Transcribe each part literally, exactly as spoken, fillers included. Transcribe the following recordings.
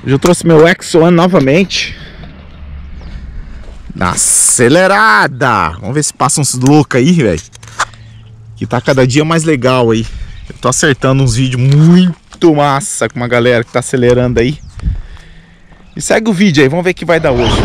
Hoje eu trouxe meu X um novamente. Na acelerada. Vamos ver se passa uns loucos aí, velho. Que tá cada dia mais legal aí. Eu tô acertando uns vídeos muito massa com uma galera que tá acelerando aí. E segue o vídeo aí, vamos ver o que vai dar hoje.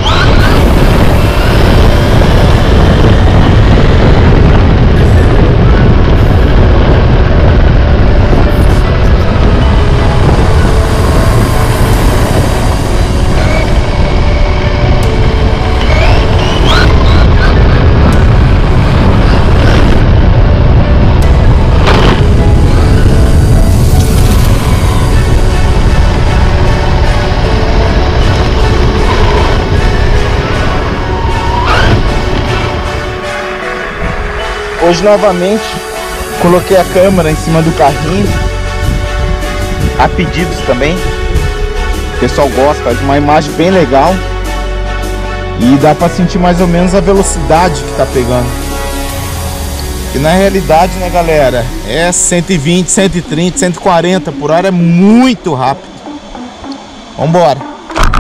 Hoje novamente coloquei a câmera em cima do carrinho, há pedidos também, o pessoal gosta, faz uma imagem bem legal e dá para sentir mais ou menos a velocidade que tá pegando. E na realidade, né galera, é cento e vinte, cento e trinta, cento e quarenta por hora, é muito rápido. Vambora!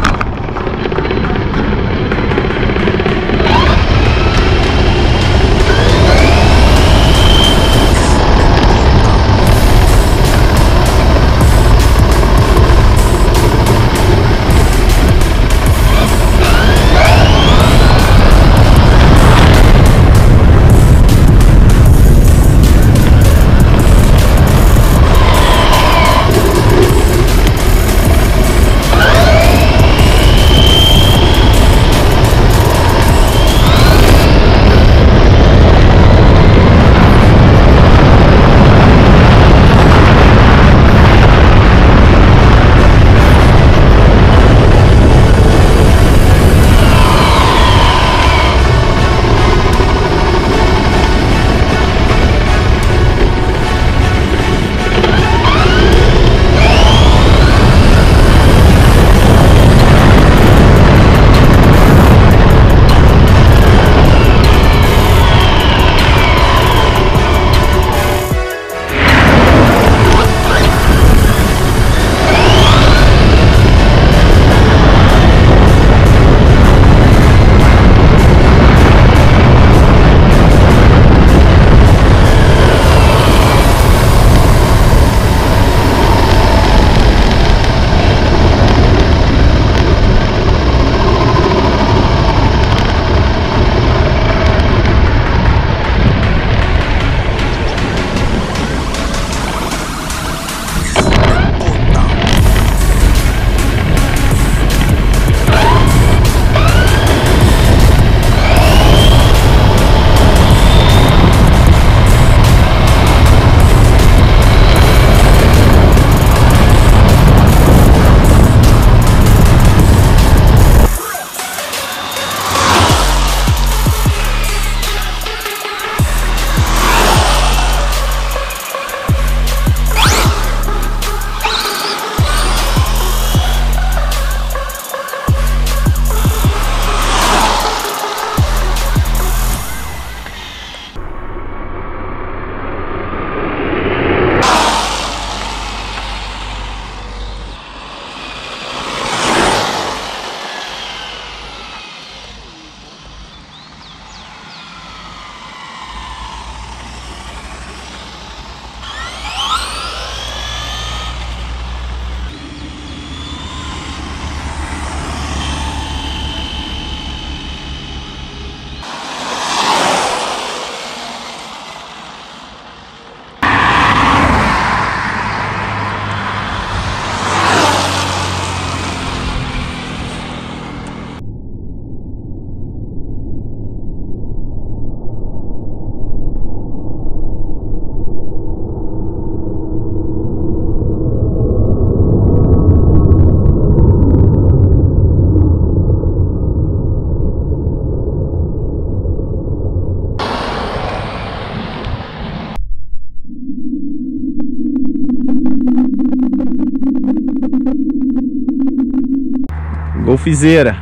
Golfizeira.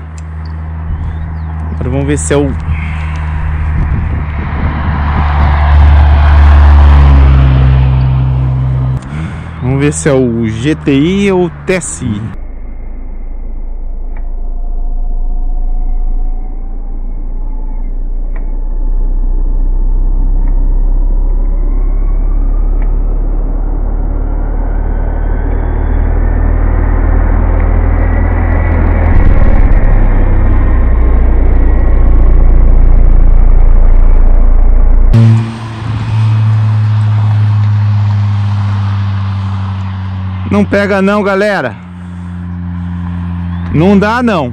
Agora vamos ver se é o... Vamos ver se é o G T I ou o T S I. não pega não, galera. Não dá não.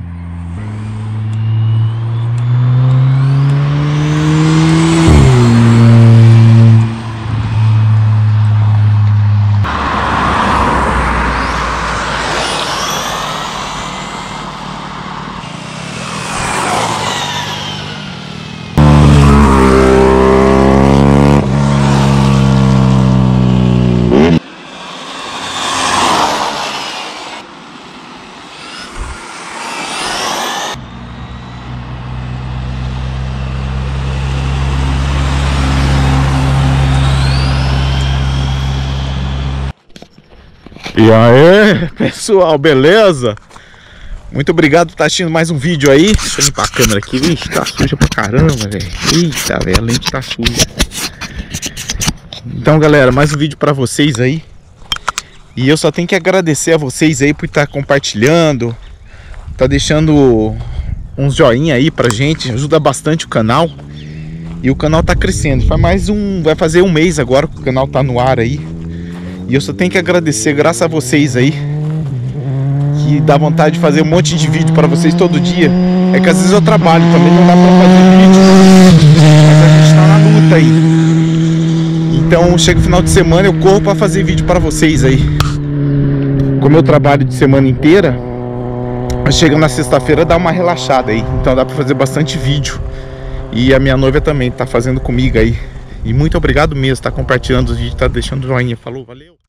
E aí, pessoal, beleza? Muito obrigado por estar assistindo mais um vídeo aí. Deixa eu limpar a câmera aqui. Ixi, tá suja pra caramba, velho. Eita, velho, a lente tá suja. Então, galera, mais um vídeo pra vocês aí. E eu só tenho que agradecer a vocês aí por estar compartilhando, tá deixando uns joinha aí pra gente. Ajuda bastante o canal. E o canal tá crescendo. Faz mais um... Vai fazer um mês agora que o canal tá no ar aí. E eu só tenho que agradecer, graças a vocês aí, que dá vontade de fazer um monte de vídeo para vocês todo dia. É que às vezes eu trabalho também, não dá para fazer vídeo, mas a gente tá na luta aí. Então chega o final de semana, eu corro para fazer vídeo para vocês aí. Como eu trabalho de semana inteira, chega na sexta-feira dá uma relaxada aí. Então dá para fazer bastante vídeo. E a minha noiva também tá fazendo comigo aí. E muito obrigado mesmo, tá compartilhando os vídeos, tá deixando joinha. Falou, valeu!